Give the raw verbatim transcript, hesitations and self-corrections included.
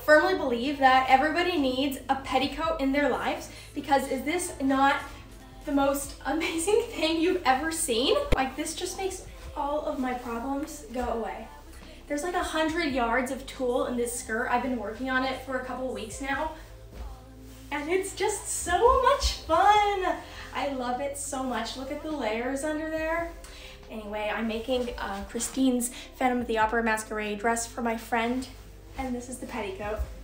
firmly believe that everybody needs a petticoat in their lives, because is this not the most amazing thing you've ever seen? Like, this just makes all of my problems go away. There's like a hundred yards of tulle in this skirt. I've been working on it for a couple weeks now, and it's just so much fun. I love it so much. Look at the layers under there. Anyway, I'm making uh, Christine's Phantom of the Opera masquerade dress for my friend, and this is the petticoat.